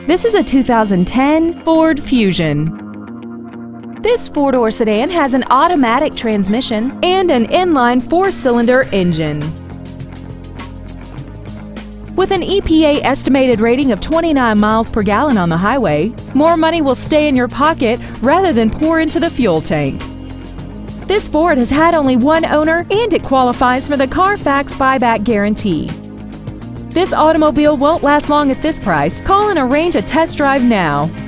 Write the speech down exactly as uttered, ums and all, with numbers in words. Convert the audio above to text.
This is a two thousand ten Ford Fusion. This four-door sedan has an automatic transmission and an inline four-cylinder engine. With an E P A estimated rating of twenty-nine miles per gallon on the highway, more money will stay in your pocket rather than pour into the fuel tank. This Ford has had only one owner and it qualifies for the Carfax buyback guarantee. This automobile won't last long at this price. Call and arrange a test drive now.